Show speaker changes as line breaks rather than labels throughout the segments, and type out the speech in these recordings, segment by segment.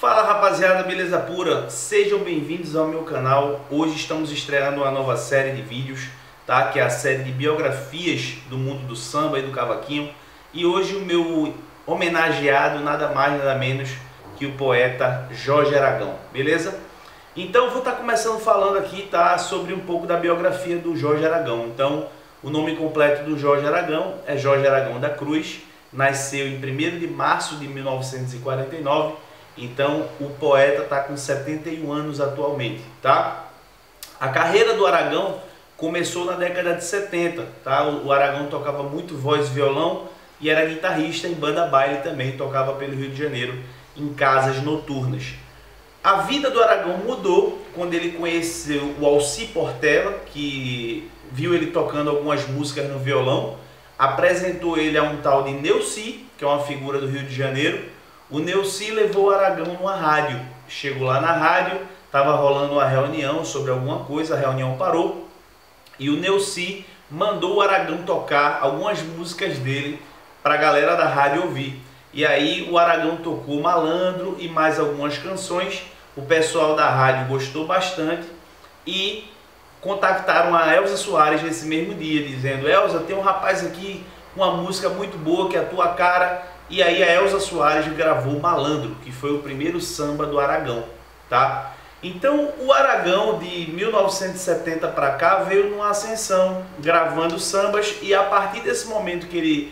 Fala rapaziada, beleza pura? Sejam bem-vindos ao meu canal. Hoje estamos estreando uma nova série de vídeos, tá? Que é a série de biografias do mundo do samba e do cavaquinho. E hoje o meu homenageado nada mais nada menos que o poeta Jorge Aragão, beleza? Então vou estar começando falando aqui, tá? Sobre um pouco da biografia do Jorge Aragão. Então o nome completo do Jorge Aragão é Jorge Aragão da Cruz. Nasceu em 1º de março de 1949. Então o poeta está com 71 anos atualmente, tá? A carreira do Aragão começou na década de 70, tá? O Aragão tocava muito voz e violão e era guitarrista em banda baile também, tocava pelo Rio de Janeiro em casas noturnas. A vida do Aragão mudou quando ele conheceu o Alci Portela, que viu ele tocando algumas músicas no violão, apresentou ele a um tal de Neuci, que é uma figura do Rio de Janeiro. O Neuci levou o Aragão numa rádio. Chegou lá na rádio, estava rolando uma reunião sobre alguma coisa, a reunião parou e o Neuci mandou o Aragão tocar algumas músicas dele para a galera da rádio ouvir. E aí o Aragão tocou Malandro e mais algumas canções. O pessoal da rádio gostou bastante e contactaram a Elza Soares nesse mesmo dia, dizendo: Elza, tem um rapaz aqui com uma música muito boa que é a tua cara. E aí a Elza Soares gravou Malandro, que foi o primeiro samba do Aragão, tá? Então o Aragão de 1970 para cá veio numa ascensão, gravando sambas, e a partir desse momento que ele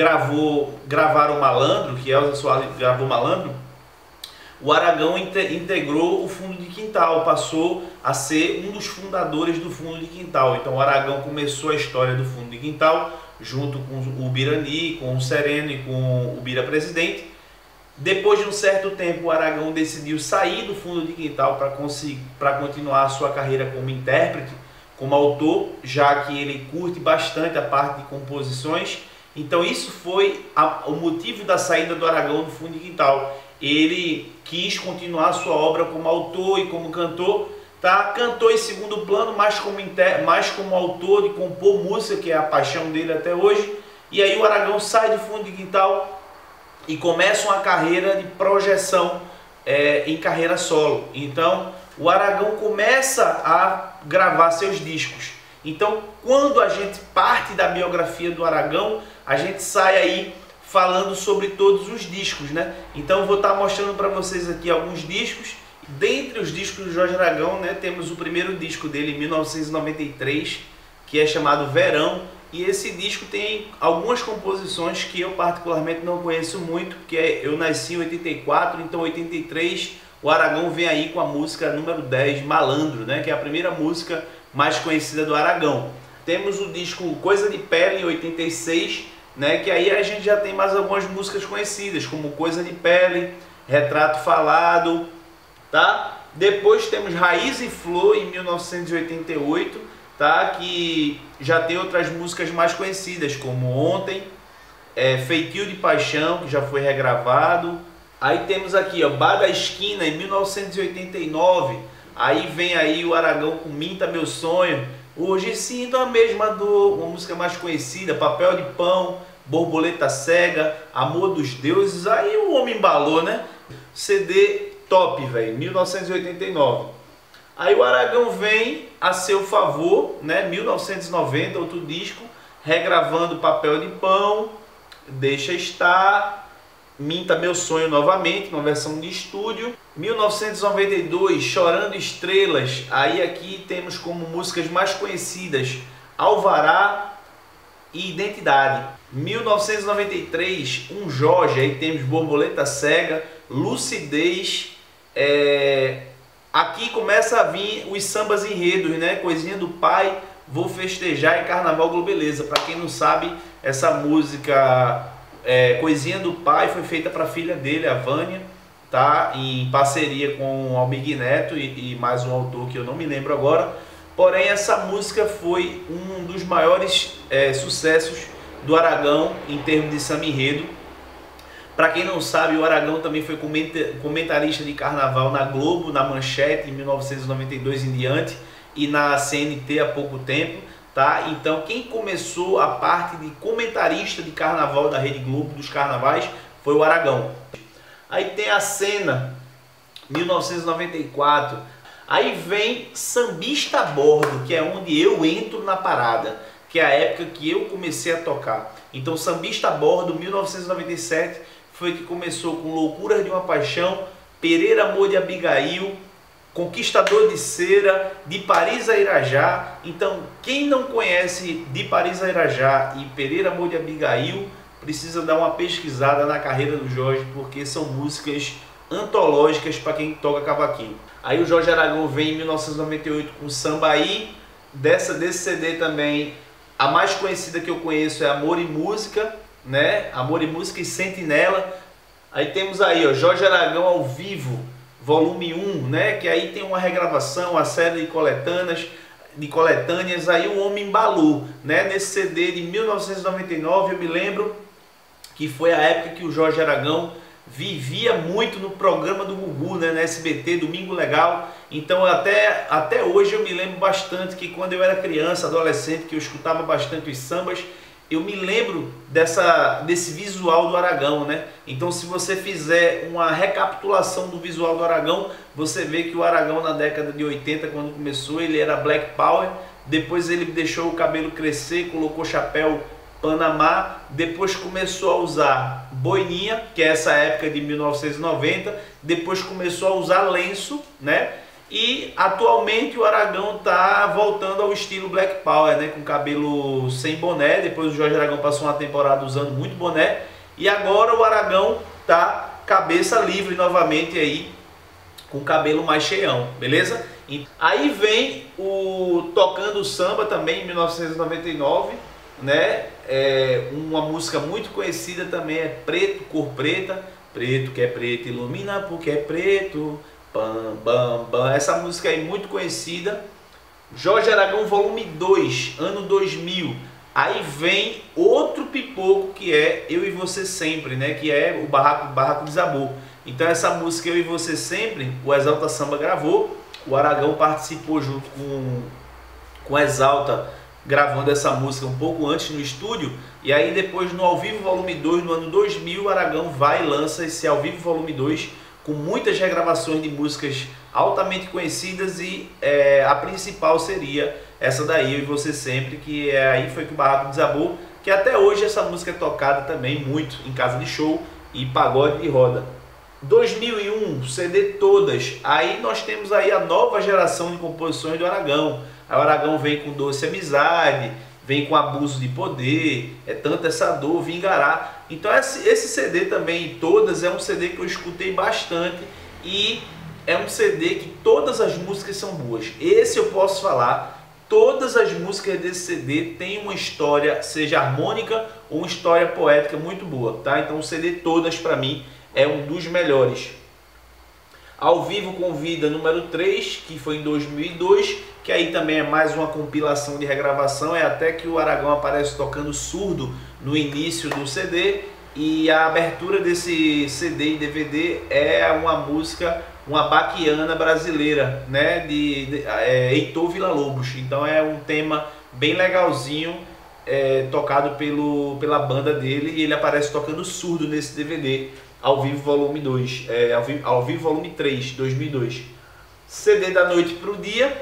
gravaram Malandro, que Elza Soares gravou Malandro, o Aragão integrou o Fundo de Quintal, passou a ser um dos fundadores do Fundo de Quintal. Então o Aragão começou a história do Fundo de Quintal junto com o Birani, com o Sereno e com o Bira Presidente. Depois de um certo tempo, o Aragão decidiu sair do Fundo de Quintal para continuar a sua carreira como intérprete, como autor, já que ele curte bastante a parte de composições. Então isso foi o motivo da saída do Aragão do Fundo de Quintal. Ele quis continuar a sua obra como autor e como cantor, tá? Cantou em segundo plano, mais como autor de compor música, que é a paixão dele até hoje. E aí o Aragão sai do Fundo de Quintal e começa uma carreira de projeção em carreira solo. Então o Aragão começa a gravar seus discos. Então quando a gente parte da biografia do Aragão, a gente sai aí falando sobre todos os discos, né? Então eu vou estar mostrando para vocês aqui alguns discos. Dentre os discos do Jorge Aragão, né, temos o primeiro disco dele em 1993, que é chamado Verão. E esse disco tem algumas composições que eu particularmente não conheço muito, porque eu nasci em 84, então em 83 o Aragão vem aí com a música número 10, Malandro, né, que é a primeira música mais conhecida do Aragão. Temos o disco Coisa de Pele em 86, né, que aí a gente já tem mais algumas músicas conhecidas, como Coisa de Pele, Retrato Falado, tá? Depois temos Raiz e Flor em 1988, tá? Que já tem outras músicas mais conhecidas, como Ontem, Feitio de Paixão, que já foi regravado. Aí temos aqui, ó, Bar da Esquina em 1989. Aí vem aí o Aragão com Minta Meu Sonho. Hoje sinto a mesma dor, uma música mais conhecida, Papel de Pão, Borboleta Cega, Amor dos Deuses. Aí o homem embalou, né? CD top, velho, 1989. Aí o Aragão vem a seu favor, né? 1990, outro disco, regravando Papel de Pão, Deixa Estar, Minta Meu Sonho novamente, uma versão de estúdio. 1992, Chorando Estrelas. Aí aqui temos como músicas mais conhecidas Alvará e Identidade. 1993, Um Jorge. Aí temos Borboleta Cega, Lucidez. Aqui começa a vir os sambas enredos, né? Coisinha do Pai, Vou Festejar e Carnaval Globeleza. Para quem não sabe, essa música Coisinha do Pai foi feita para a filha dele, a Vânia, tá? Em parceria com o Almir Neto e mais um autor que eu não me lembro agora. Porém, essa música foi um dos maiores sucessos do Aragão em termos de samba enredo. Para quem não sabe, o Aragão também foi comentarista de carnaval na Globo, na Manchete, em 1992 em diante, e na CNT há pouco tempo, tá? Então quem começou a parte de comentarista de carnaval da Rede Globo, dos carnavais, foi o Aragão. Aí tem a cena 1994. Aí vem Sambista a Bordo, que é onde eu entro na parada, que é a época que eu comecei a tocar. Então Sambista a Bordo, 1997, foi que começou com Loucuras de uma Paixão, Pereira Amor de Abigail, Conquistador de Cera, De Paris a Irajá. Então quem não conhece De Paris a Irajá e Pereira Amor de Abigail, precisa dar uma pesquisada na carreira do Jorge, porque são músicas antológicas para quem toca cavaquinho. Aí o Jorge Aragão vem em 1998 com Sambaí. Desse CD também, a mais conhecida que eu conheço é Amor e Música, né? Amor e Música e Sentinela. Aí temos aí, ó, Jorge Aragão ao vivo, volume 1, né? Que aí tem uma regravação, a série de coletâneas, aí o Homem Embalou, né? Nesse CD de 1999, eu me lembro que foi a época que o Jorge Aragão vivia muito no programa do Gugu, né, na SBT, Domingo Legal. Então até hoje eu me lembro bastante que quando eu era criança, adolescente, que eu escutava bastante os sambas, eu me lembro desse visual do Aragão, né? Então se você fizer uma recapitulação do visual do Aragão, você vê que o Aragão na década de 80, quando começou, ele era Black Power, depois ele deixou o cabelo crescer, colocou chapéu Panamá, depois começou a usar boininha, que é essa época de 1990, depois começou a usar lenço, né? E atualmente o Aragão tá voltando ao estilo Black Power, né? Com cabelo sem boné. Depois o Jorge Aragão passou uma temporada usando muito boné, e agora o Aragão tá cabeça livre novamente aí, com cabelo mais cheião, beleza? Aí vem o Tocando Samba também em 1999, né? Uma música muito conhecida também é Preto, Cor Preta. Preto que é preto, ilumina porque é preto. Bam, bam, bam. Essa música aí muito conhecida. Jorge Aragão volume 2, ano 2000. Aí vem outro pipoco que é Eu e Você Sempre, né? Que é o Barraco Desabou. Então essa música Eu e Você Sempre, o Exalta Samba gravou. O Aragão participou junto com o Exalta, gravando essa música um pouco antes no estúdio. E aí depois no Ao Vivo Volume 2, no ano 2000, o Aragão vai e lança esse Ao Vivo Volume 2 com muitas regravações de músicas altamente conhecidas, e a principal seria essa daí, Eu e Você Sempre, que aí foi que o Barraco Desabou, que até hoje essa música é tocada também muito em casa de show e pagode de roda. 2001, CD Todas. Aí nós temos aí a nova geração de composições do Aragão. Aí o Aragão vem com Doce Amizade, vem com Abuso de Poder, É Tanta Essa Dor, Vingará. Então esse CD também, Todas, é um CD que eu escutei bastante, e é um CD que todas as músicas são boas. Esse eu posso falar, todas as músicas desse CD têm uma história, seja harmônica ou uma história poética muito boa, tá? Então o CD Todas para mim é um dos melhores. Ao Vivo com Vida número 3, que foi em 2002, que aí também é mais uma compilação de regravação. É até que o Aragão aparece tocando surdo no início do CD, e a abertura desse CD e DVD é uma música, uma baquiana brasileira, né, de Heitor Villa-Lobos. Então é um tema bem legalzinho, tocado pela banda dele, e ele aparece tocando surdo nesse DVD. Ao Vivo Volume 2, Ao Vivo Volume 3, 2002. CD da Noite pro Dia.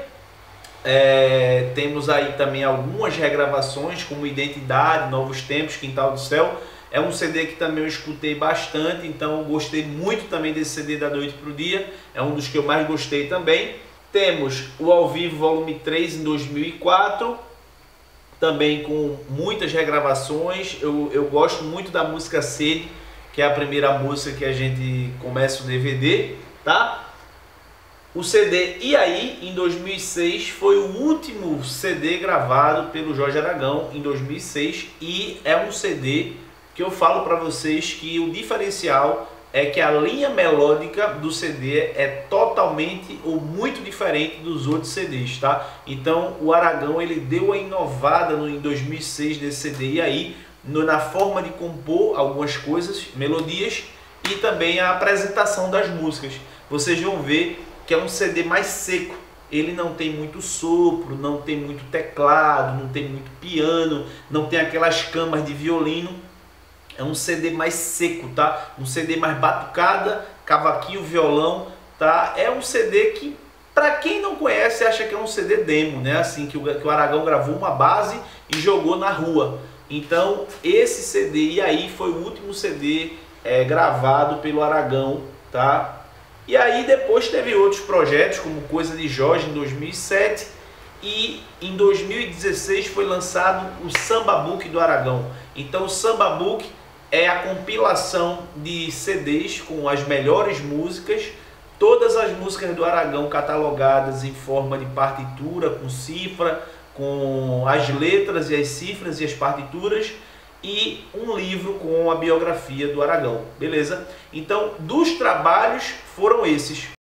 Temos aí também algumas regravações, como Identidade, Novos Tempos, Quintal do Céu. É um CD que também eu escutei bastante, então eu gostei muito também desse CD da Noite pro Dia. É um dos que eu mais gostei também. Temos o Ao Vivo Volume 3 em 2004, também com muitas regravações. Eu gosto muito da música Sede, que é a primeira música que a gente começa o DVD, tá? O CD E Aí, em 2006, foi o último CD gravado pelo Jorge Aragão, em 2006, e é um CD que eu falo para vocês que o diferencial é que a linha melódica do CD é totalmente ou muito diferente dos outros CDs, tá? Então o Aragão, ele deu uma inovada em 2006 nesse CD E Aí, na forma de compor algumas coisas, melodias, e também a apresentação das músicas. Vocês vão ver que é um CD mais seco. Ele não tem muito sopro, não tem muito teclado, não tem muito piano, não tem aquelas camas de violino. É um CD mais seco, tá? Um CD mais batucada, cavaquinho, violão, tá? É um CD que, para quem não conhece, acha que é um CD demo, né? Assim, que o Aragão gravou uma base e jogou na rua. Então, esse CD, e aí foi o último CD gravado pelo Aragão, tá? E aí depois teve outros projetos, como Coisa de Jorge em 2007, e em 2016 foi lançado o Samba Book do Aragão. Então o Samba Book é a compilação de CDs com as melhores músicas, todas as músicas do Aragão catalogadas em forma de partitura, com cifra, com as letras e as cifras e as partituras, e um livro com a biografia do Aragão, beleza? Então, dos trabalhos foram esses.